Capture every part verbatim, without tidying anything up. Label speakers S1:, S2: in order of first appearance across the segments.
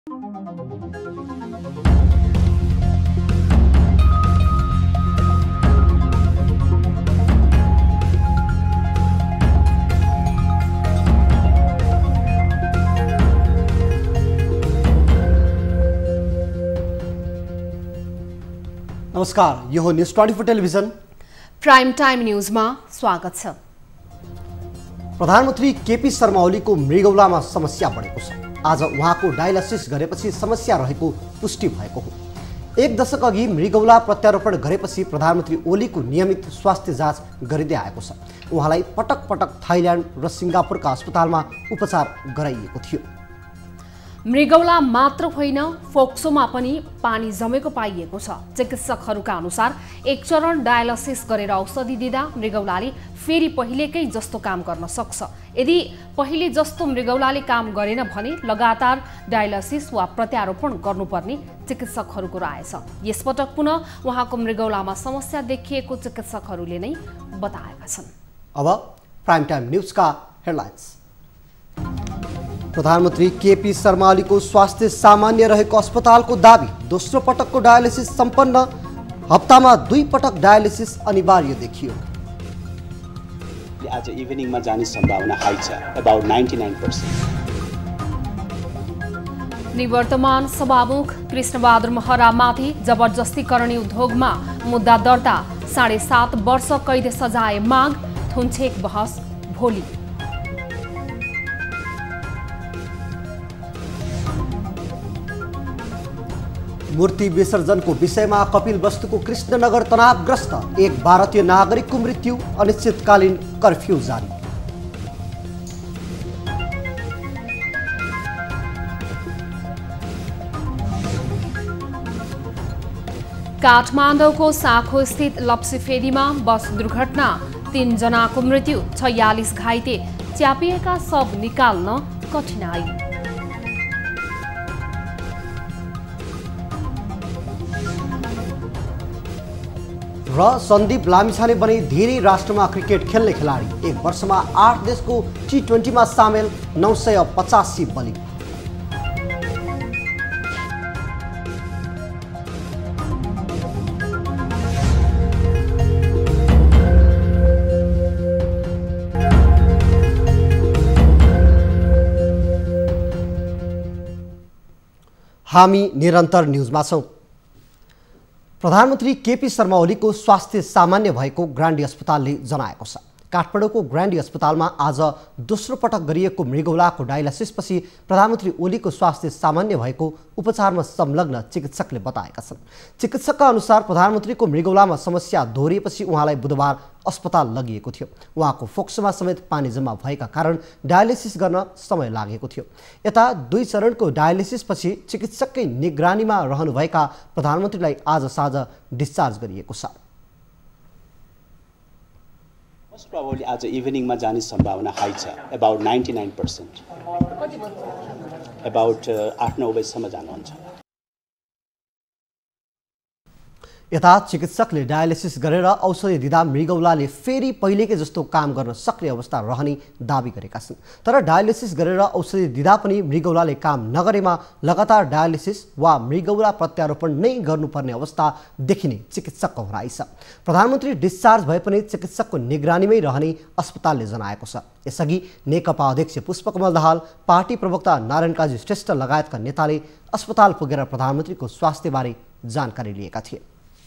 S1: नमस्कार, यो हो news twenty four television
S2: prime time न्यूजमा स्वागत छ।
S1: प्रधानमन्त्री केपी शर्मा ओलीको मृगौलामा समस्या बढेको छ। आज उहाँको डायलासिस गरेपछि समस्या रहेको पुष्टि भएको हो। एक दशक अघि मृगौला प्रत्यारोपण गरेपछि प्रधानमन्त्री ओलीको नियमित स्वास्थ्य जाँच गरिँदै आएको छ। उहाँलाई पटक पटक थाइल्यान्ड र सिङ्गापुरका अस्पतालमा उपचार गराइएको थियो।
S2: मृगौला मात्र होइन, फोक्सोमा पनि पानी जमेको पाइएको छ। चिकित्सकहरूका अनुसार एक चरण डायलासिस गरेर औषधि दिँदा मृगौलाले फेरि पहिलेकै जस्तो काम गर्न सक्छ। यदि पहिले जस्तो मृगौलाले काम गरेन भने लगातार डायलासिस वा प्रत्यारोपण गर्नुपर्ने चिकित्सकहरूको राय छ। यसपटक पुनः उहाँको मृगौलामा समस्या देखिएको चिकित्सकहरूले नै बताएका छन्।
S1: अब प्राइम टाइम न्यूजका हेडलाइन्स। प्रधानमन्त्री केपी शर्मा ओलीको स्वास्थ्य सामान्य रहेको अस्पतालको दाबी। दोस्रो पटकको डायलिसिस सम्पन्न। हप्तामा दुई पटक डायलिसिस अनिवार्य देखियो।
S3: आज इभिनिङमा जाने सम्भावना हाई छ, अबाउट नाइन्टी नाइन पर्सेन्ट।
S2: निवर्तमान सभामुख कृष्णबहादुर महरामाथि जबरजस्तीकरण उद्योगमा मुद्दा दर्ता। साढे सात वर्ष कैद सजाय माग। थुन्चेक बहस भोलि।
S1: मूर्ति विसर्जनको विषयमा कपिलवस्तुको कृष्णनगर तनावग्रस्त। एक भारतीय नागरिकको मृत्यु। अनिश्चितकालीन कर्फ्यू जारी।
S2: काठमाडौँको साखो स्थित लप्सीफेदीमा बस दुर्घटना। तीन जनाको मृत्यु, छयालिस घाइते। च्यापिएका शव निकाल्न कठिनाई।
S1: र सन्दीप लामिछाने बने धेरै राष्ट्रमा क्रिकेट खेल्ने खेलाडी। एक वर्षमा आठ देशको टी ट्वेन्टीमा सामेल। नौ सय पचासी बलि। हामी निरन्तर न्युजमा छौँ। प्रधानमन्त्री केपी शर्मा ओलीको स्वास्थ्य सामान्य भएको ग्रान्डी अस्पतालले जनाएको छ। काठमाडौँको ग्रान्डी अस्पतालमा आज दोस्रो पटक गरिएको मृगौलाको डायलासिसपछि प्रधानमन्त्री ओलीको स्वास्थ्य सामान्य भएको उपचारमा संलग्न चिकित्सकले बताएका छन्। चिकित्सकका अनुसार प्रधानमन्त्रीको मृगौलामा समस्या दोहोरिएपछि उहाँलाई बुधबार अस्पताल लगिएको थियो। उहाँको फोक्सोमा समेत पानी जम्मा भएका कारण डायलिसिस गर्न समय लागेको थियो। यता दुई चरणको डायलिसिसपछि चिकित्सककै निगरानीमा रहनुभएका प्रधानमन्त्रीलाई आज साँझ डिस्चार्ज गरिएको छ।
S3: मोस्ट प्रोबेबली आज इभिनिङमा जाने सम्भावना हाई छ, about ninety nine percent. About आठ नौ बजीसम्म जानुहुन्छ।
S1: यता चिकित्सकले डायलिसिस गरेर औषधि दिँदा मृगौलाले फेरि पहिलेकै जस्तो काम गर्न सक्ने अवस्था रहने दावी गरेका छन्। तर डायलिसिस गरेर औषधि दिँदा पनि मृगौलाले काम नगरेमा लगातार डायलिसिस वा मृगौला प्रत्यारोपण नै गर्नुपर्ने अवस्था देखिने चिकित्सकको भनाइ छ। प्रधानमन्त्री डिस्चार्ज भए पनि चिकित्सकको निगरानीमै रहने अस्पतालले जनाएको छ। यसअघि नेकपा अध्यक्ष पुष्पकमल दाहाल, पार्टी प्रवक्ता नारायण काजी श्रेष्ठ लगायतका नेताले अस्पताल पुगेर प्रधानमन्त्रीको स्वास्थ्यबारे जानकारी लिएका थिए।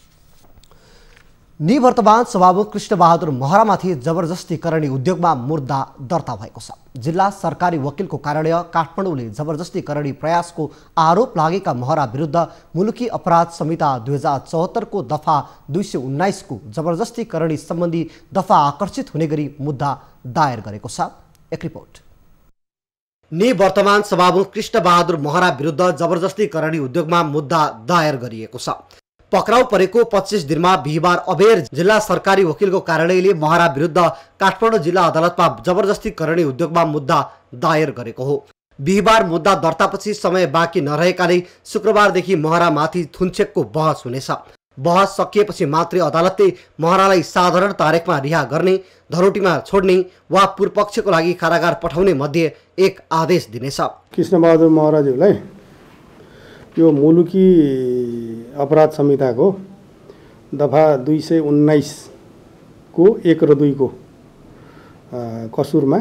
S1: निवर्तमान सभामुख कृष्णबहादुर महरामाथि जबरजस्ती करणी उद्योगमा मुद्दा दर्ता भएको छ। जिल्ला सरकारी वकिलको कार्यालय काठमाडौँले जबरजस्ती करणी प्रयासको आरोप लागेका महरा विरुद्ध मुलुकी अपराध संहिता दुई हजार चौहत्तरको दफा दुई सय उन्नाइसको जबरजस्ती करणी सम्बन्धी दफा आकर्षित हुने गरी मुद्दा दायर गरेको छ। एक रिपोर्ट। निवर्तमान सभामुख कृष्णबहादुर महरा विरुद्ध जबरजस्ती करणी उद्योगमा मुद्दा दायर गरिएको छ। पक्राउ परेको पच्चीस दिनमा बिहिबार अबेर जिल्ला सरकारी वकिलको कार्यालयले महरा विरुद्ध काठमाडौँ जिल्ला अदालतमा जबरजस्ती करणी उद्योगमा मुद्दा दायर गरेको हो। बिहिबार मुद्दा दर्तापछि समय बाँकी नरहेकाले शुक्रबारदेखि महरामाथि थुन्चेकको बहस हुनेछ। बहस सकिएपछि मात्रै अदालतले महरालाई साधारण तारिखमा रिहा गर्ने, धरोटीमा छोड्ने वा पूर्वपक्षको लागि कारागार पठाउने मध्ये एक आदेश दिनेछ।
S4: कृष्णबहादुर महराज्यूलाई यो मुलुकी अपराध संहिताको दफा दुई सय उन्नाइस को एक र दुई को कसुरमा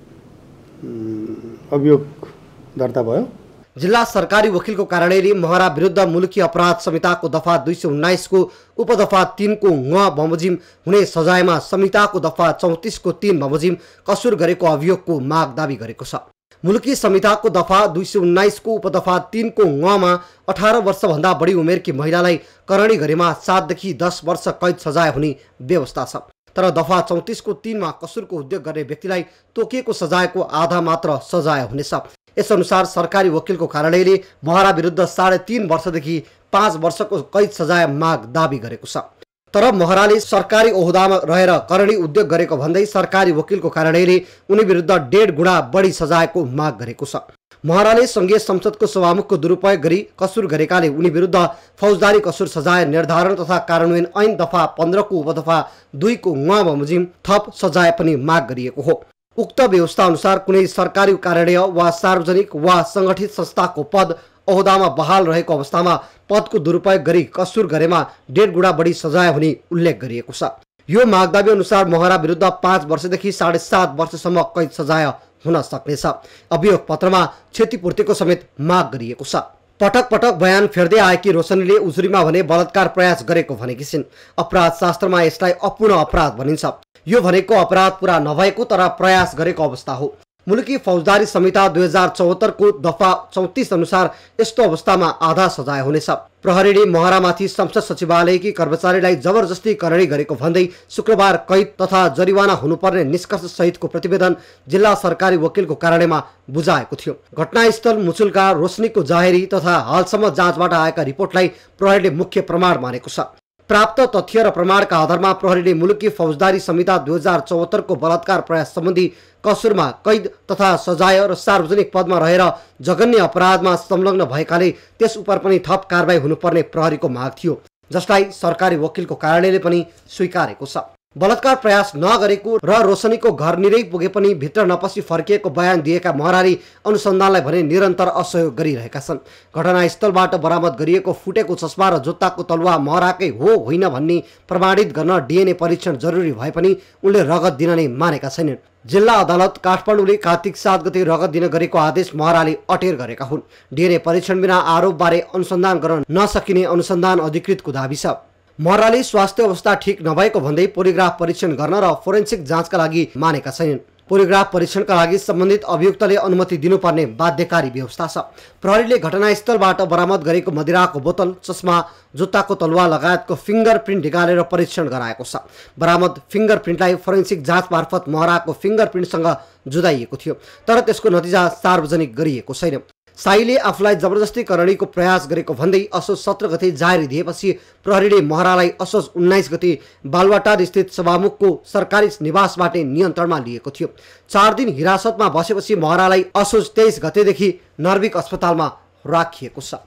S4: अभियोग दर्ता भयो।
S1: जिल्ला सरकारी वकिलको कार्यालयले महरा विरुद्ध मुलुकी अपराध संहिताको दफा दुई सय उन्नाइस को उपदफा तीन को ङ बमोजिम हुने सजायमा संहिताको दफा चौतिस को तीन बमोजिम कसुर गरेको अभियोगको माग दावी गरेको छ। मुलुकी संहिताको दफा दुई सय उन्नाइस को उपदफा तीन को ङमा अठारह वर्षभन्दा बढी उमेरकी महिलालाई करणी गरेमा सातदेखि दस वर्ष कैद सजाय हुने व्यवस्था छ। तर दफा चौतिस को तीनमा कसुरको उद्योग गर्ने व्यक्तिलाई तोकिएको सजायको आधा मात्र सजाय हुनेछ। यसअनुसार सरकारी वकिलको कार्यालयले महरा विरुद्ध साढे तीन वर्षदेखि पाँच वर्षको कैद सजाय माग दावी गरेको छ। तर महराले सरकारी ओहदामा रहेर करणी उद्योग गरेको भन्दै सरकारी वकिलको कार्यालयले उनी विरुद्ध डेढ गुणा बढी सजायको माग गरेको छ। महराले संघीय संसदको सभामुखको दुरुपयोग गरी कसुर गरेकाले उनी विरुद्ध फौजदारी कसुर सजाय निर्धारण तथा कार्यान्वयन ऐन दफा पन्ध्र को उपदफा दुई को ङ बमोजिम थप सजाय पनि माग गरिएको हो। उक्त व्यवस्था अनुसार कुनै सरकारी कार्यालय वा सार्वजनिक वा संगठित संस्थाको पद ओहदामा बहाल रहेको अवस्थामा पदको दुरुपयोग गरी कसुर गरेमा डेढ गुणा बढी सजाय हुने उल्लेख गरिएको छ। यो मागदाबी अनुसार महरा विरुद्ध पाँच वर्षदेखि साढे सात वर्षसम्म कैद सजाय हुन सक्नेछ। अभियोग पत्रमा क्षतिपूर्तिको समेत माग गरिएको छ। पटक पटक बयान फेर्दै आएकी रोशनीले उजुरीमा भने बलात्कार प्रयास गरेको भनेकी छिन्। अपराध शास्त्रमा यसलाई अपूर्ण अपराध भनिन्छ। यो भनेको अपराध पूरा नभएको तर प्रयास गरेको अवस्था हो। मुलुकी फौजदारी संहिता दुई हजार चौहत्तर को दफा चौतिस अनुसार यस्तो अवस्थामा आधा सजाय हुनेछ। प्रहरीले महरामाथि संसद सचिवालयकी कर्मचारीलाई जबरजस्ती करणी गरेको भन्दै शुक्रबार कैद तथा जरिवाना हुनुपर्ने निष्कर्ष सहितको प्रतिवेदन जिल्ला सरकारी वकिलको कार्यालयमा बुझाएको थियो। घटनास्थल मुचुल्का रोशनीको जाहेरी तथा हालसम्म जाँचबाट आएका रिपोर्टलाई प्रहरीले मुख्य प्रमाण मानेको छ। प्राप्त तथ्य र प्रमाणका आधारमा प्रहरीले मुलुकी फौजदारी संहिता दुई हजार चौहत्तर को बलात्कार प्रयास सम्बन्धी कसुरमा कैद तथा सजाय र सार्वजनिक पदमा रहेर जघन्य अपराधमा संलग्न भएकाले त्यस उप पनि थप कारबाही हुनुपर्ने प्रहरीको माग थियो, जसलाई सरकारी वकिलको कार्यालयले पनि स्वीकारेको छ। बलात्कार प्रयास नगरेको र रोशनीको घर निरै पुगे पनि भित्र नपसी फर्किएको बयान दिएका महराले अनुसन्धानलाई भने निरन्तर असहयोग गरिरहेका छन्। घटनास्थलबाट बरामद गरिएको फुटेको चस्मा र जुत्ताको तलुवा महराकै हो होइन भन्ने प्रमाणित गर्न डिएनए परीक्षण जरुरी भए पनि उनले रगत दिन नै मानेका छैनन्। जिल्ला अदालत काठमाडौँले कार्तिक सात गते रगत दिन गरेको आदेश महराले अटेर गरेका हुन्। डिएनए परीक्षण बिना आरोपबारे अनुसन्धान गर्न नसकिने अनुसन्धान अधिकृतको दाबी छ। महराले स्वास्थ्य अवस्था ठिक नभएको भन्दै पोलिग्राफ परीक्षण गर्न र फोरेन्सिक जाँचका लागि मानेका छैनन्। पोलिग्राफ परीक्षणका लागि सम्बन्धित अभियुक्तले अनुमति दिनुपर्ने बाध्यकारी व्यवस्था छ। प्रहरीले घटनास्थलबाट बरामद गरेको मदिराको बोतल, चस्मा, जुत्ताको तलुवा लगायतको फिङ्गर प्रिन्ट निकालेर परीक्षण गराएको छ। बरामद फिङ्गर प्रिन्टलाई फोरेन्सिक जाँच मार्फत महराको फिङ्गर प्रिन्टसँग जुदाइएको थियो, तर त्यसको नतिजा सार्वजनिक गरिएको छैन। साईले आफूलाई जबरजस्ती करणीको प्रयास गरेको भन्दै असोज सत्र गते जाहेरी दिएपछि प्रहरीले महरालाई असोज उन्नाइस गते बालुवाटार स्थित सभामुखको सरकारी निवासबाट नियन्त्रणमा लिएको थियो। चार दिन हिरासतमा बसेपछि महरालाई असोज तेइस गतेदेखि नर्विक अस्पतालमा राखिएको छ।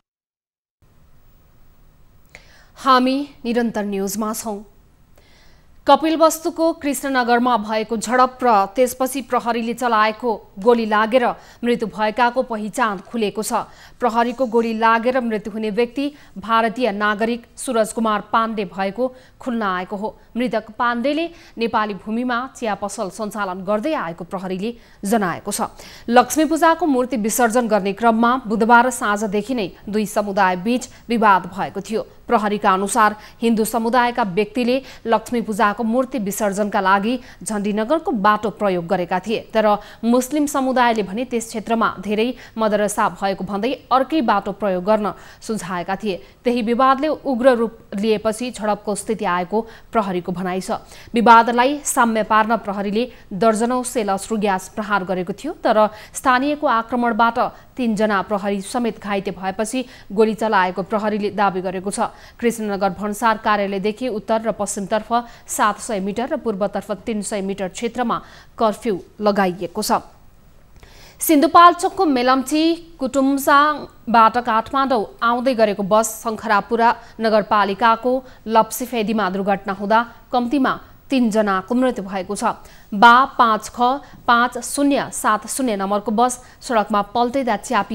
S2: हामी निरन्तर न्यूजमा छौं। कपिलवस्तुको कृष्णनगरमा भएको झडप र त्यसपछि प्रहरीले चलाएको गोली लागेर मृत्यु भएकाको पहिचान खुलेको छ। प्रहरीको गोली लागेर मृत्यु हुने व्यक्ति भारतीय नागरिक सूरज कुमार पाण्डे भएको खुल्न आएको हो। मृतक पाण्डेले नेपाली भूमिमा चिया पसल सञ्चालन गर्दै आएको प्रहरीले जनाएको छ। लक्ष्मी पूजाको मूर्ति विसर्जन गर्ने क्रममा बुधबार साँझदेखि नै दुई समुदाय बीच विवाद भएको थियो। प्रहरीका अनुसार हिन्दू समुदायका व्यक्तिले लक्ष्मी पूजाको मूर्ति विसर्जनका लागि झण्डीनगरको बाटो प्रयोग गरेका थिए, तर मुस्लिम समुदायले भने त्यस क्षेत्रमा धेरै मदरसा भएको भन्दै अर्कै बाटो प्रयोग गर्न सुझाएका थिए। त्यही विवादले उग्र रूप लिएपछि झडपको स्थिति आएको प्रहरीको भनाइ छ। विवादलाई साम्य पार्न प्रहरीले दर्जनौं सेल अश्रु ग्यास प्रहार गरेको थियो, तर स्थानीयको आक्रमणबाट तीनजना प्रहरी समेत घाइते भएपछि गोली चलाएको प्रहरीले दावी गरेको छ। कृष्णनगर भन्सार कार्यालयदेखि उत्तर र पश्चिमतर्फ सात सय मिटर र पूर्वतर्फ तीन सय मिटर क्षेत्रमा कर्फ्यू लगाइएको छ। सिन्धुपाल्चोकको मेलम्ची कुटुम्साङबाट काठमाडौँ आउँदै गरेको बस शङ्खरापुरा नगरपालिकाको लप्सीफेदीमा दुर्घटना हुँदा कम्तीमा तीनजनाको मृत्यु भएको छ। बा पाँच ख पाँच शून्य सात शून्य नम्बरको बस सडकमा पल्टैदा च्यापिएर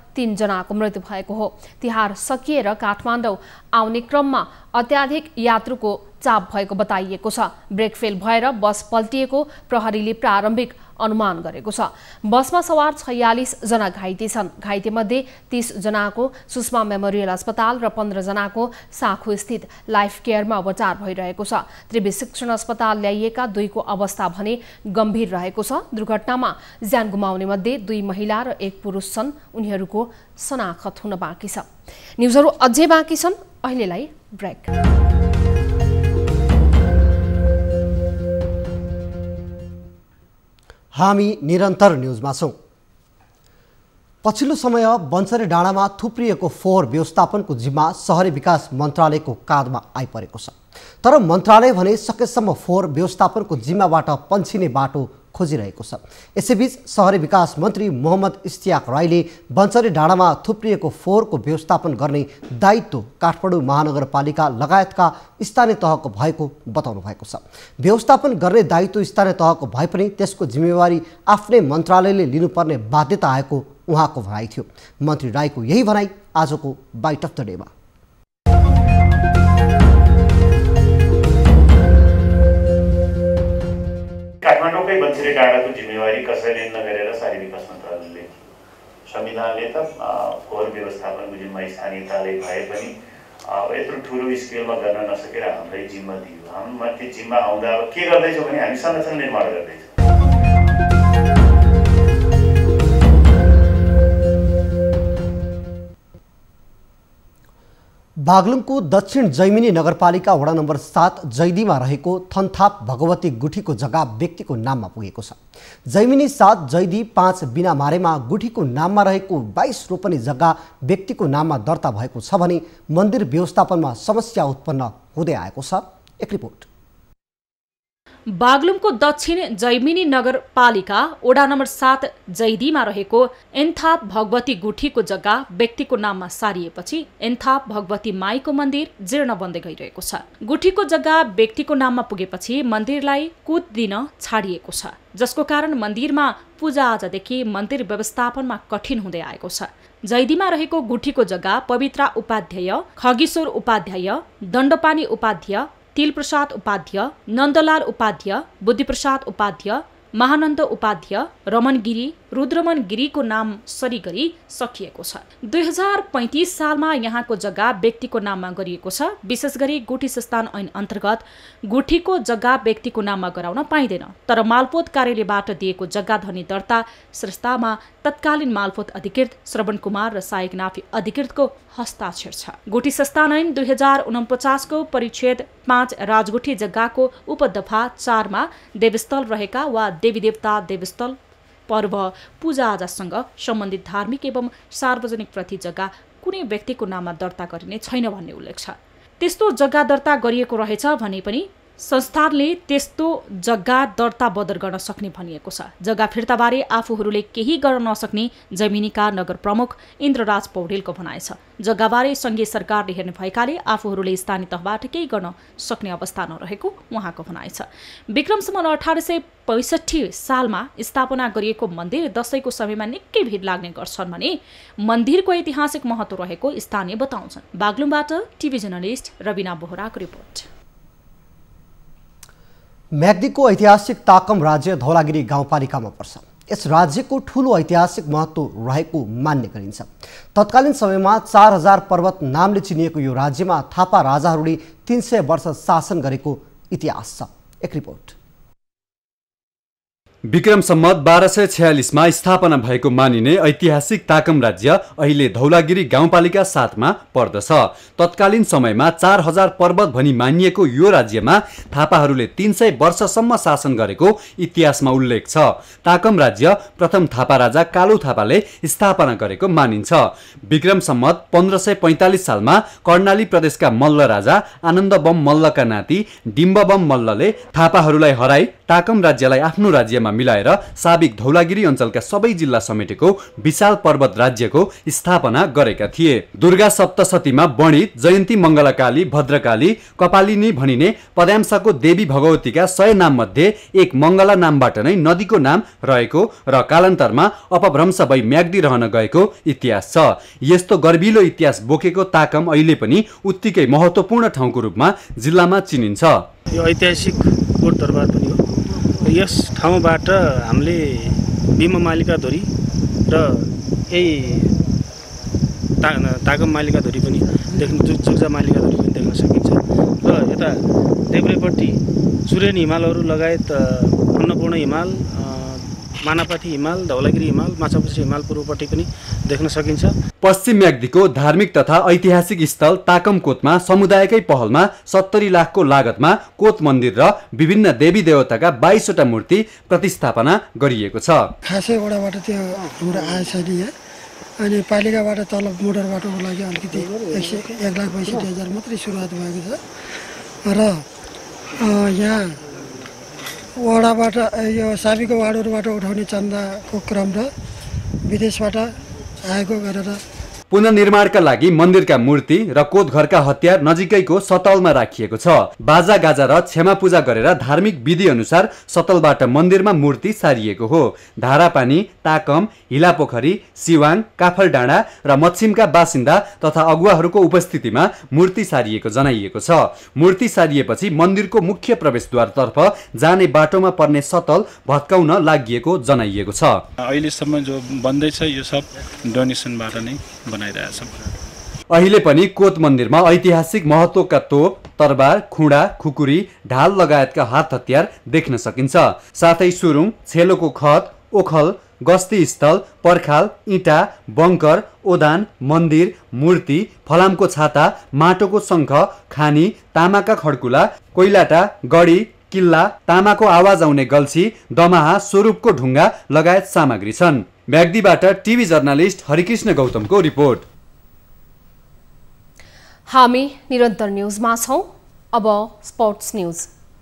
S2: तीनजनाको मृत्यु भएको हो। तिहार सकिएर काठमाडौँ आउने क्रममा अत्याधिक यात्रुको चाप भएको बताइएको छ। ब्रेक फेल भएर बस पल्टिएको प्रहरीले प्रारम्भिक अनुमान गरेको छ। बसमा सवार छयालिस जना घाइते छन्। घाइतेमध्ये तीस जनाको सुषमा मेमोरियल अस्पताल र पन्ध्र जनाको साखु स्थित लाइफ केयरमा उपचार भइरहेको छ। त्रिवी शिक्षण अस्पताल ल्याइएका दुईको अवस्था भने गम्भीर रहेको छ। दुर्घटनामा ज्यान गुमाउने मध्ये दुई महिला र एक पुरुष छन्। उनीहरूको शनाखत हुन बाँकी छ। न्युजहरू अझै बाँकी छन्। अहिलेलाई ब्रेक।
S1: हामी निरन्तर न्युजमा छौँ। पछिल्लो समय बन्सरे डाँडामा थुप्रिएको फोहोर व्यवस्थापनको जिम्मा शहरी विकास मन्त्रालयको काँधमा आइपरेको छ। तर मन्त्रालय भने सकेसम्म फोहोर व्यवस्थापनको जिम्माबाट पन्छिने बाटो खोजिरहेको छ। यसैबीच शहरी विकास मन्त्री मोहम्मद इस्तियाक राईले बन्सरे डाँडामा थुप्रिएको फोहोरको व्यवस्थापन गर्ने दायित्व काठमाडौँ महानगरपालिका लगायतका स्थानीय तहको भएको बताउनु भएको छ। व्यवस्थापन गर्ने दायित्व स्थानीय तहको भए पनि त्यसको जिम्मेवारी आफ्नै मन्त्रालयले लिनुपर्ने बाध्यता आएको उहाँको भनाइ थियो। मन्त्री राईको यही भनाइ आजको बाइट अफ द डेमा।
S5: काठमाडौँकै बन्सरे डाँडाको जिम्मेवारी कसैले नगरेर शहरी विकास मन्त्रालयले संविधानले त फोहोर व्यवस्थापनको जिम्मा स्थानीय तहले भए पनि यत्रो ठुलो स्केलमा गर्न नसकेर हामीलाई जिम्मा दियो। हामीमा त्यो जिम्मा आउँदा अब के गर्दैछौँ भने हामी संरचना निर्माण गर्दैछौँ।
S1: बागलुङको दक्षिण जैमिनी नगरपालिका वडा नम्बर सात जैदीमा रहेको थन्थाप भगवती गुठीको जग्गा व्यक्तिको नाममा पुगेको छ। जैमिनी सात जैदी पाँच बिना मारेमा गुठीको नाममा रहेको बाइस रोपनी जग्गा व्यक्तिको नाममा दर्ता भएको छ भने मन्दिर व्यवस्थापनमा समस्या उत्पन्न हुँदै आएको छ। एक रिपोर्ट।
S6: बागलुङको दक्षिण जैमिनी नगरपालिका वडा नम्बर सात जैदीमा रहेको एन्थाप भगवती गुठीको जग्गा व्यक्तिको नाममा सारिएपछि एन्थाप भगवती माईको मन्दिर जीर्ण बन्दै गइरहेको छ। गुठीको जग्गा व्यक्तिको नाममा पुगेपछि मन्दिरलाई कुद दिन छाडिएको छ, जसको कारण मन्दिरमा पूजाआजादेखि मन्दिर व्यवस्थापनमा कठिन हुँदै आएको छ। जैदीमा रहेको गुठीको जग्गा पवित्रा उपाध्याय, खगेश्वर उपाध्याय, दण्डपानी उपाध्याय, तिलप्रसाद उपाध्याय, नन्दलाल उपाध्याय, बुद्धिप्रसाद उपाध्याय, महानन्द उपाध्याय, रमन गिरी, रुद्रमन गिरीको नाम सरी गरी सकिएको छ। दुई हजार पैँतिस सालमा यहाँको जग्गा व्यक्तिको नाममा गरिएको छ। विशेष गरी गुठी संस्थान ऐन अन्तर्गत गुठीको जग्गा व्यक्तिको नाममा गराउन पाइँदैन। तर मालपोत कार्यालयबाट दिएको जग्गा धनी दर्ता संस्थामा तत्कालीन मालपोत अधिकृत श्रवण कुमार र सहायक नाफी अधिकृतको हस्ताक्षर छ। गुठी संस्थान ऐन दुई हजार उनपचासको परिच्छेद पाँच राजगुठी जग्गाको उपदफा चारमा देवस्थल रहेका वा देवी देवता देवस्थल पर्व पूजाआजासँग सम्बन्धित धार्मिक एवं सार्वजनिक प्रति जग्गा कुनै व्यक्तिको नाममा दर्ता गरिने छैन भन्ने उल्लेख छ। त्यस्तो जग्गा दर्ता गरिएको रहेछ भने पनि संस्थानले त्यस्तो जग्गा दर्ता बदर गर्न सक्ने भनिएको छ। जग्गा फिर्ताबारे आफूहरूले केही गर्न नसक्ने जैमिनीका नगर प्रमुख इन्द्रराज पौडेलको भनाइ छ। जग्गाबारे सङ्घीय सरकारले हेर्ने भएकाले आफूहरूले स्थानीय तहबाट केही गर्न सक्ने अवस्था नरहेको उहाँको भनाइ छ। विक्रम सम्वत अठार सय पैँसठी सालमा स्थापना गरिएको मन्दिर दशैंको समयमा निकै भिड लाग्ने गर्छन् भने मन्दिरको ऐतिहासिक महत्त्व रहेको स्थानीय बताउँछन्। बागलुङबाट टिभी जर्नलिस्ट रविना बोहराको रिपोर्ट।
S1: म्याग्दीको ऐतिहासिक ताकम राज्य धौलागिरी गाउँपालिकामा पर्छ। यस राज्यको ठूलो ऐतिहासिक महत्त्व रहेको मान्य गरिन्छ। तत्कालीन समयमा चार हजार पर्वत नामले चिनिएको यो राज्यमा थापा राजाहरूले तीन सय वर्ष शासन गरेको इतिहास छ। एक रिपोर्ट।
S7: विक्रम सम्वत बाह्र सय छयालिसमा स्थापना भएको मानिने ऐतिहासिक ताकम राज्य अहिले धौलागिरी गाउँपालिका सातमा पर्दछ। तत्कालीन समयमा चार हजार पर्वत भनी मानिएको यो राज्यमा थापाहरूले तीन सय वर्षसम्म शासन गरेको इतिहासमा उल्लेख छ। ताकम राज्य प्रथम थापा राजा कालु थापाले स्थापना गरेको मानिन्छ। विक्रम सम्वत पन्ध्र सय पैँतालिस सालमा कर्णाली प्रदेशका मल्ल राजा आनन्दबम मल्लका नाति डिम्बबम मल्लले थापाहरूलाई हराई ताकम राज्यलाई आफ्नो राज्यमा अञ्चलमा मिलाएर साबिक धौलागिरी अञ्चलका सबै जिल्ला समेटेको विशाल पर्वत राज्यको स्थापना गरेका थिए। दुर्गा सप्तशतीमा वर्णित जयन्ती मङ्गलकाली भद्रकाली कपालिनी भनिने पद्यांशको देवी भगवतीका सय नाम मध्ये एक मङ्गला नामबाट नै नदीको नाम रहेको र कालान्तरमा अपभ्रंश भई म्याग्दी रहन गएको इतिहास छ। यस्तो गर्भिलो इतिहास बोकेको ताकम अहिले पनि उत्तिकै महत्त्वपूर्ण ठाउँको रूपमा जिल्लामा चिनिन्छ।
S4: यो ऐतिहासिक कोट दरबार पनि हो। यस ठाउँबाट हामीले भीम मालिका धोरी र यही ता ताकम मालिका धोरी पनि देख्न जुग्जा मालिका धोरी पनि देख्न सकिन्छ र यता देब्रेपट्टि सुरेन हिमालहरू लगायत अन्नपूर्ण हिमाल, मानापाती हिमाल, धौलागिरी हिमाल, माछापुच्छ्रे हिमाल पूर्वपट्टि पनि देख्न सकिन्छ।
S7: पश्चिम म्याग्दीको धार्मिक तथा ऐतिहासिक स्थल ताकमकोटमा समुदायकै पहलमा सत्तरी लाखको लागतमा कोट मन्दिर र विभिन्न देवी देवताका बाइसवटा मूर्ति प्रतिस्थापना गरिएको छ।
S8: खासै वडाबाट त्यो हाम्रो आएछ नि यहाँ, अनि पालिकाबाट तल मोटर बाटोको लागि अलिकति एक सय एक लाख पैँसठी हजार मात्रै सुरुवात भएको छ र यहाँ वडाबाट यो साबीको वार्डहरूबाट उठाउने चन्दाको क्रम र विदेशबाट आएको गरेर
S7: पुनर्निर्माणका लागि मन्दिरका मूर्ति र कोटघरका हतियार नजिकैको सतलमा राखिएको छ। बाजा गाजा र क्षमा पूजा गरेर धार्मिक विधि अनुसार सतलबाट मन्दिरमा मूर्ति सारिएको हो। धारापानी, ताकम, हिलापोखरी, सिवाङ, काफलडाँडा र मच्छिमका बासिन्दा तथा अगुवाहरूको उपस्थितिमा मूर्ति सारिएको जनाइएको छ। मूर्ति सारिएपछि मन्दिरको मुख्य प्रवेशद्वारतर्फ जाने बाटोमा पर्ने सतल भत्काउन लागि जनाइएको छ।
S9: अहिलेसम्म जो बन्दैछ यो सब डोनेसनबाट नै
S7: अहिले पनि कोट मन्दिरमा ऐतिहासिक महत्त्वका तोप, तरबार, खुँडा, खुकुरी, ढाल लगायतका हात हतियार देख्न सकिन्छ। साथै सुरुङ, छेलोको खत, ओखल, गस्ती स्थल, पर्खाल, इँटा, बङ्कर, ओदान, मन्दिर, मूर्ति, फलामको छाता, माटोको शङ्ख, खानी, तामाका खड्कुला, कोइलाटा, गडी, किल्ला, तामाको आवाज आउने गल्छी, दमाहा, स्वरूपको ढुङ्गा लगायत सामग्री छन्। म्याग्दीबाट टिभी जर्नालिस्ट हरिकृष्ण गौतमको रिपोर्ट।
S2: हामी निरन्तर न्युजमा छौं। अब स्पोर्ट्स न्युज।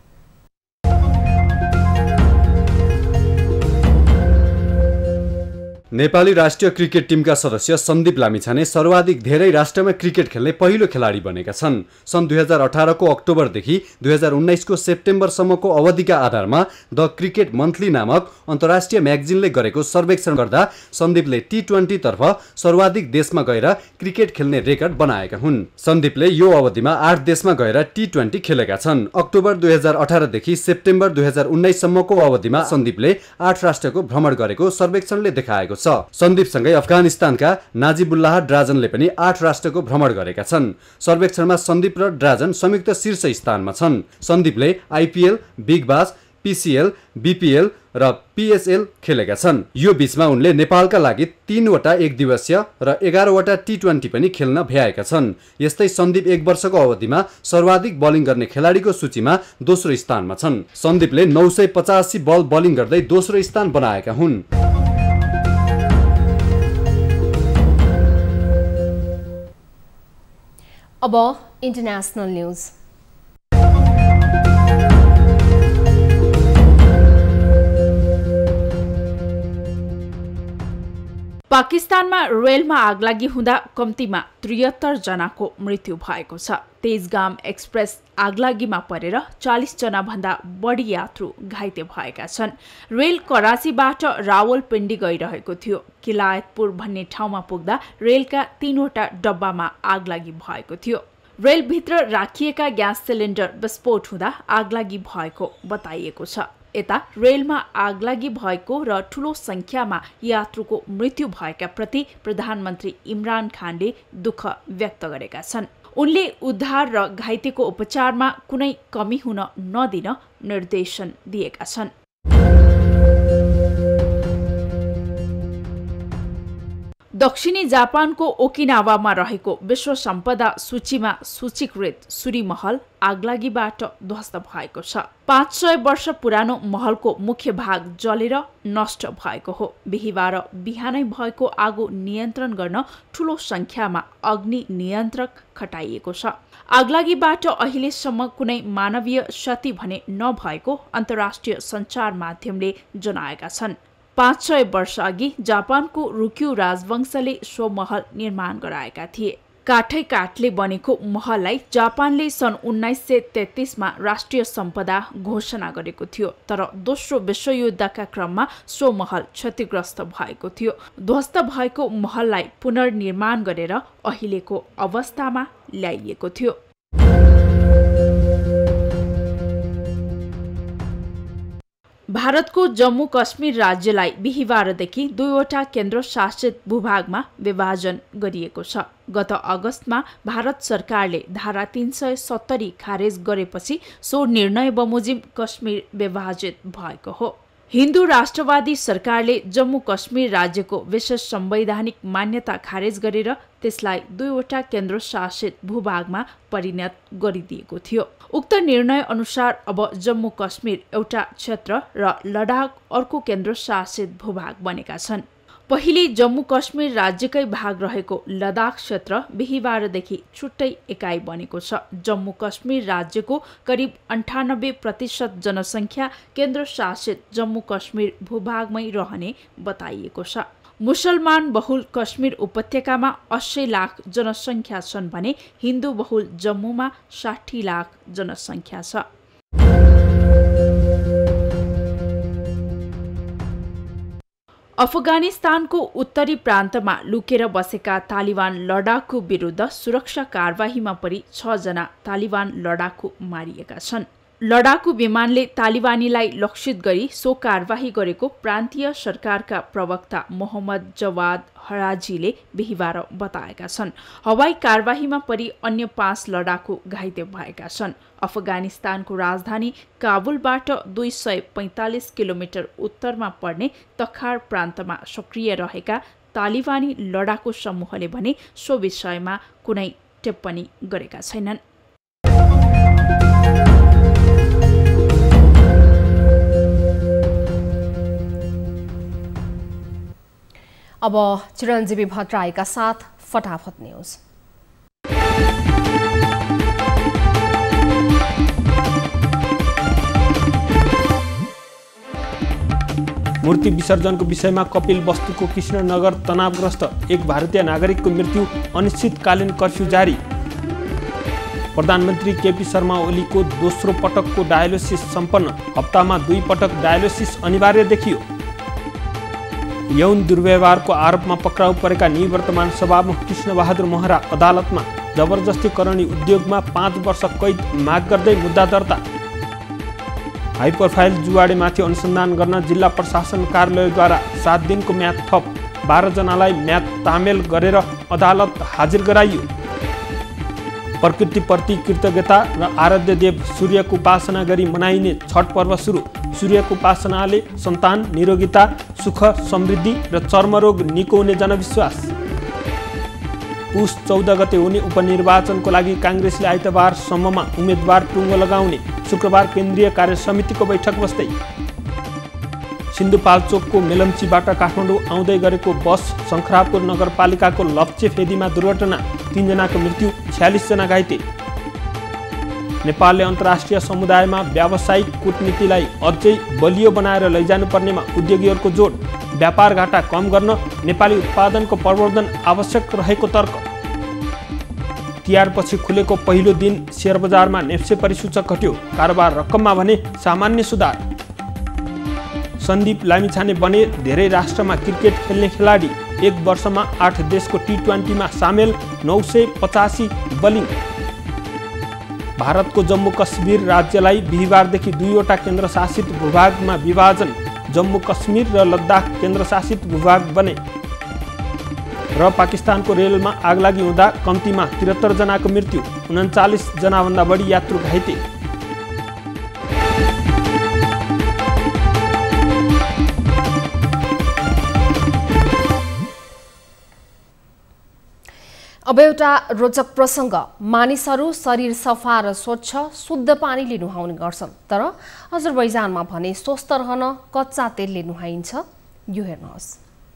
S7: नेपाली राष्ट्रिय क्रिकेट टिमका सदस्य सन्दीप लामिछाने सर्वाधिक धेरै राष्ट्रमा क्रिकेट खेल्ने पहिलो खेलाडी बनेका छन्। सन् दुई हजार अठारको अक्टोबरदेखि दुई हजार उन्नाइसको सेप्टेम्बरसम्मको अवधिका आधारमा द क्रिकेट मन्थली नामक अन्तर्राष्ट्रिय म्यागजिनले गरेको सर्वेक्षण गर्दा सन्दीपले टी ट्वेन्टीतर्फ सर्वाधिक देशमा गएर क्रिकेट खेल्ने रेकर्ड बनाएका हुन्। सन्दीपले यो अवधिमा आठ देशमा गएर टी ट्वेन्टी खेलेका छन्। अक्टोबर दुई हजार अठारदेखि सेप्टेम्बर दुई हजार उन्नाइससम्मको अवधिमा सन्दीपले आठ राष्ट्रको भ्रमण गरेको सर्वेक्षणले देखाएको छ। सन्दीपसँगै अफगानिस्तानका नाजिबुल्लाह ड्राजनले पनि आठ राष्ट्रको भ्रमण गरेका छन्। सर्वेक्षणमा सन्दीप र ड्राजन संयुक्त शीर्ष स्थानमा छन्। सन्दीपले IPL, Big Bash, PCL, BPL र पिएसएल खेलेका छन्। यो बीचमा उनले नेपालका लागि तीनवटा एक दिवसीय र एघारवटा टी ट्वेन्टी पनि खेल्न भ्याएका छन्। यस्तै सन्दीप एक वर्षको अवधिमा सर्वाधिक बलिङ गर्ने खेलाडीको सूचीमा दोस्रो स्थानमा छन्। सन्दीपले नौ सय पचासी बल बलिङ गर्दै दोस्रो स्थान बनाएका हुन्।
S2: अब इन्टरनेसनल न्युज।
S6: पाकिस्तानमा रेलमा आगलागी हुँदा कम्तीमा त्रिहत्तर जनाको मृत्यु भएको छ। तेजगाम एक्सप्रेस आगलागीमा परेर चालीस जना भन्दा बढी यात्रु घाइते भएका छन्। रेल कराचीबाट रावलपिण्डी गइरहेको थियो। किलायतपुर भन्ने ठाउँमा पुग्दा रेलका तीनवटा डब्बामा आगलागी भएको थियो। रेलभित्र राखिएका ग्यास सिलिन्डर विस्फोट हुँदा आगलागी भएको बताइएको छ। यता रेलमा आगलागी भएको र ठूलो संख्यामा यात्रुको मृत्यु भएका प्रति प्रधानमन्त्री इमरान खानले दुःख व्यक्त गरेका छन्। उनले उद्धार र घाइतेको उपचारमा कुनै कमी हुन नदिन निर्देशन दिएका छन्। दक्षिणी जापानको ओकिनावामा रहेको विश्व सम्पदा सूचीमा सूचीकृत सुरी महल आगलागीबाट ध्वस्त भएको छ। पाँच सय वर्ष पुरानो महलको मुख्य भाग जलेर नष्ट भएको हो। बिहिबार बिहानै भएको आगो नियन्त्रण गर्न ठूलो संख्यामा अग्नि नियन्त्रक खटाइएको छ। आगलागीबाट अहिलेसम्म कुनै मानवीय क्षति भने नभएको अन्तर्राष्ट्रिय सञ्चार माध्यमले जनाएका छन्। पाँच सय वर्ष अघि जापानको रुक्यू राजवंशले सो महल निर्माण गराएका थिए। काठै काठले बनेको महललाई जापानले सन् उन्नाइस सय तेत्तीसमा राष्ट्रिय सम्पदा घोषणा गरेको थियो, तर दोस्रो विश्वयुद्धका क्रममा सो महल क्षतिग्रस्त भएको थियो। ध्वस्त भएको महललाई पुनर्निर्माण गरेर अहिलेको अवस्थामा ल्याइएको थियो। भारतको जम्मू कश्मीर राज्यलाई बिहिबारदेखि दुईवटा केन्द्रशासित भूभागमा विभाजन गरिएको छ। गत अगस्तमा भारत सरकारले धारा तीन सय सत्तरी खारेज गरेपछि सो निर्णय बमोजिम कश्मीर विभाजित भएको हो। हिन्दू राष्ट्रवादी सरकारले जम्मू कश्मीर राज्यको विशेष संवैधानिक मान्यता खारेज गरेर त्यसलाई दुईवटा केन्द्रशासित भूभागमा परिणत गरिदिएको थियो। उक्त निर्णय अनुसार अब जम्मू कश्मीर एउटा क्षेत्र र लडाख अर्को केन्द्रशासित भूभाग बनेका छन्। पहिले जम्मू कश्मीर राज्यकै भाग रहेको लडाख क्षेत्र बिहिबारदेखि छुट्टै एकाइ बनेको छ। जम्मू कश्मीर राज्यको करिब अन्ठानब्बे प्रतिशत जनसङ्ख्या केन्द्रशासित जम्मू कश्मीर भूभागमै रहने बताइएको छ। मुसलमान बहुल कश्मीर उपत्यकामा अस्सी लाख जनसङ्ख्या छन् भने हिन्दू बहुल जम्मूमा साठी लाख जनसङ्ख्या छ। अफगानिस्तानको उत्तरी प्रान्तमा लुकेर बसेका तालिबान लडाकु विरुद्ध सुरक्षा कारवाहीमा परि छ जना तालिबान लडाकु मारिएका छन्। लडाकु विमानले तालिबानीलाई लक्षित गरी सो कारवाही गरेको प्रान्तीय सरकारका प्रवक्ता मोहम्मद जवाद हराजीले बिहिबार बताएका छन्। हवाई कारवाहीमा परि अन्य पाँच लडाकु घाइते भएका छन्। अफगानिस्तानको राजधानी काबुलबाट दुई सय पैंतालिस किलोमिटर उत्तरमा पर्ने तखार प्रान्तमा सक्रिय रहेका तालिबानी लडाकु समूहले भने सो विषयमा कुनै टिप्पणी गरेका छैनन्।
S2: अब चिरञ्जीवी भट्टराईका साथ फटाफट न्यूज।
S10: मूर्ति विसर्जनको विषयमा कपिल वस्तुको कृष्णनगर तनावग्रस्त, एक भारतीय नागरिकको मृत्यु, अनिश्चितकालीन कर्फ्यू जारी। प्रधानमन्त्री केपी शर्मा ओलीको दोस्रो पटकको डायलिसिस सम्पन्न, हप्तामा दुई पटक डायलिसिस अनिवार्य देखियो। यौन दुर्व्यवहारको आरोपमा पक्राउ परेका निवर्तमान सभामुख कृष्णबहादुर महरा अदालतमा, जबरजस्ती करणी उद्योगमा पाँच वर्ष कैद माग गर्दै मुद्दा दर्ता। हाई प्रोफाइल जुवाडेमाथि अनुसन्धान गर्न जिल्ला प्रशासन कार्यालयद्वारा सात दिनको म्याद थप, बाह्र जनालाई म्याद तामेल गरेर अदालत हाजिर गराइयो। प्रकृतिप्रति कृतज्ञता र आराध्य देव सूर्यको उपासना गरी मनाइने छठ पर्व सुरु। सूर्यको उपासनाले सन्तान, निरोगिता, सुख, समृद्धि र चर्मरोग निको हुने जनविश्वास। पुष चौध गते हुने उपनिर्वाचनको लागि काङ्ग्रेसले आइतबारसम्ममा उम्मेद्वार टुङ्गो लगाउने, शुक्रबार केन्द्रीय कार्य समितिको बैठक बस्दै। सिन्धुपाल्चोकको मेलम्चीबाट काठमाडौँ आउँदै गरेको बस शङ्खरापुर नगरपालिकाको लप्चेफेदीमा दुर्घटना, तीनजनाको मृत्यु, छ्यालिस जना घाइते। नेपालले अन्तर्राष्ट्रिय समुदायमा व्यावसायिक कूटनीतिलाई अझै बलियो बनाएर लैजानुपर्नेमा उद्योगीहरूको जोड, व्यापार घाटा कम गर्न नेपाली उत्पादनको प्रवर्धन आवश्यक रहेको तर्क। तिहारपछि खुलेको पहिलो दिन शेयर बजारमा नेप्से परिसूचक घट्यो, कारोबार रकममा भने सामान्य सुधार। सन्दीप लामिछाने बने धेरै राष्ट्रमा क्रिकेट खेल्ने खेलाडी, एक वर्षमा आठ देशको टी ट्वेन्टीमा सामेल, नौ सय पचासी बलिङ। भारतको जम्मू कश्मीर राज्यलाई बिहिबारदेखि दुईवटा केन्द्रशासित भूभागमा विभाजन, जम्मू कश्मीर र लद्दाख केन्द्रशासित भूभाग बने। र पाकिस्तानको रेलमा आगलागी हुँदा कम्तीमा त्रिहत्तर जनाको मृत्यु, उन्चालिस जनाभन्दा बढी यात्रु घाइते।
S2: अब एउटा रोचक प्रसङ्ग। मानिसहरू शरीर सफा र स्वच्छ शुद्ध पानीले नुहाउने गर्छन्, तर अजरबैजानमा भने स्वस्थ रहन कच्चा तेलले नुहाइन्छ। यो हेर्नुहोस्।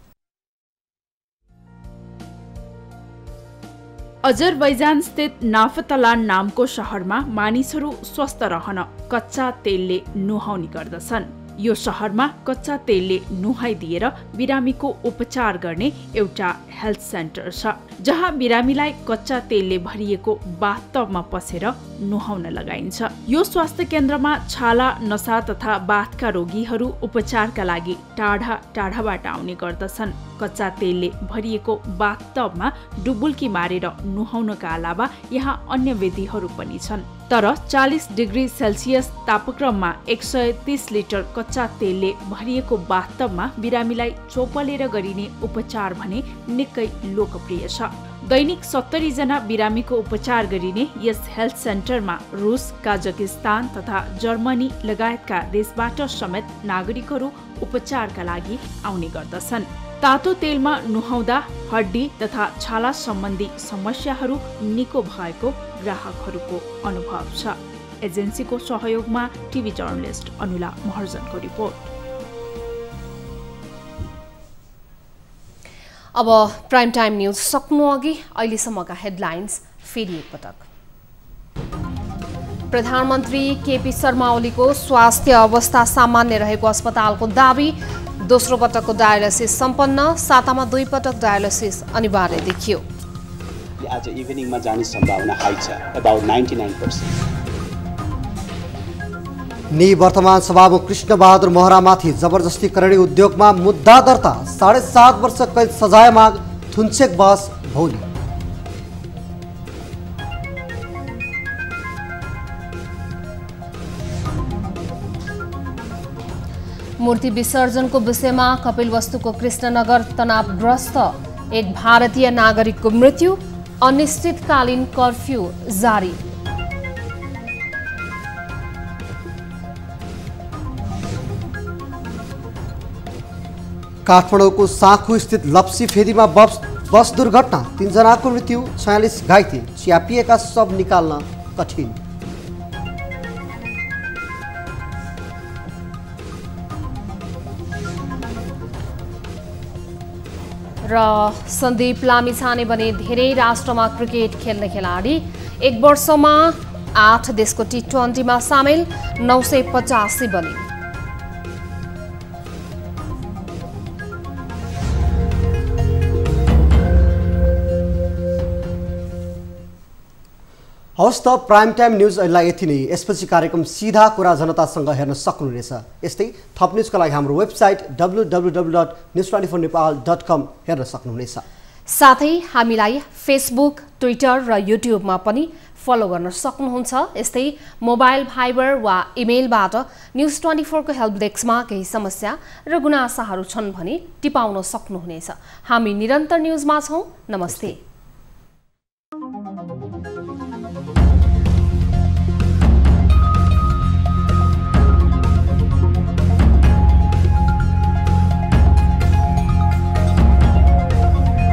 S6: अजरबैजान स्थित नाफतलान नामको शहरमा मानिसहरू स्वस्थ रहन कच्चा तेलले नुहाउने गर्दछन्। यो शहरमा कच्चा तेलले नुहाइदिएर बिरामीको उपचार गर्ने एउटा हेल्थ सेन्टर छ, जहाँ बिरामीलाई कच्चा तेलले भरिएको बाथटबमा पसेर नुहाउन लगाइन्छ। यो स्वास्थ्य केन्द्रमा छाला, नसा तथा बाथका रोगीहरू उपचारका लागि टाढा टाढाबाट आउने गर्दछन्। कच्चा तेलले भरिएको बाथटबमा डुबुल्की मारेर नुहाउनका अलावा यहाँ अन्य विधिहरू पनि छन्। तर चालीस डिग्री सेल्सियस तापक्रममा एक सय तीस लिटर कच्चा तेलले भरिएको बाथटबमा बिरामीलाई चोपलेर गरिने उपचार भने निकै लोकप्रिय छ। दैनिक सत्तरी जना बिरामीको उपचार गरिने यस हेल्थ सेन्टरमा रुस, काजाकिस्तान तथा जर्मनी लगायतका देशबाट समेत नागरिकहरू उपचारका लागि आउने गर्दछन्। तातो तेलमा नुहाउँदा हड्डी तथा छाला सम्बन्धी समस्याहरू निको भएको ग्राहकहरूको अनुभव छ। एजेन्सीको सहयोगमा टिभी जर्नलिस्ट अनुला महर्जनको रिपोर्ट।
S2: अब प्राइम टाइम न्यूज सक्नु अघि अहिलेसम्मका हेडलाइन्स फेरि एकपटक। प्रधानमन्त्री केपी शर्मा ओलीको स्वास्थ्य अवस्था सामान्य रहेको अस्पतालको दावी। दोस्रो पटकको डायलिसिस सम्पन्न, सातामा दुई पटक डायलिसिस अनिवार्य देखियो।
S3: आज इभिनिङमा जाने सम्भावना हाई छ, अबाउट नाइन्टी नाइन पर्सेन्ट।
S1: निवर्तमान सभामुख कृष्ण बहादुर महरामाथि जबरजस्ती करणी उद्योगमा मुद्दा दर्ता। साढे सात वर्ष कैद सजाय माग थुन्चेक बहस भोलि।
S2: मूर्ति विसर्जनको विषयमा कपिलवस्तुको कृष्णनगर तनावग्रस्त। एक भारतीय नागरिकको मृत्यु। अनिश्चितकालीन कर्फ्यू जारी।
S1: काठमाडौँको साँखु स्थित लप्सी फेदीमा बस बस दुर्घटना। तीनजनाको मृत्यु, छयालिस घाइते। च्यापिएका शव निकाल्न कठिन।
S2: र सन्दीप लामिछाने बने धेरै राष्ट्रमा क्रिकेट खेल्ने खेलाडी। एक वर्षमा आठ देशको टी ट्वेन्टीमा सामेल। नौ सय पचासी बने।
S1: हवस् त प्राइम टाइम न्युज अहिले यति नै। यसपछि कार्यक्रम सिधा कुरा जनतासँग हेर्न सक्नुहुनेछ। यस्तै थप न्युजका लागि हाम्रो website W W W dot news twenty four Nepal dot com हेर्न सक्नुहुनेछ।
S2: साथै हामीलाई फेसबुक, ट्विटर र युट्युबमा पनि फलो गर्न सक्नुहुन्छ। यस्तै मोबाइल फाइबर वा इमेलबाट न्युज ट्वेन्टी फोरको हेल्प डेस्कमा केही समस्या र गुनासाहरू छन् भने टिपाउन सक्नुहुनेछ। हामी निरन्तर न्युजमा छौँ। नमस्ते।